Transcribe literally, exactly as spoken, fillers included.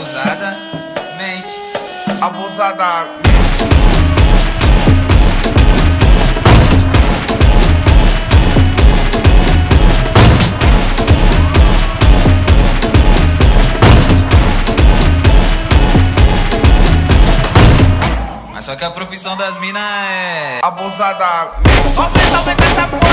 abusadamente. Abusadamente. Mas só que a profissão das minas é Abusadamente. Aumenta, aumenta essa porra.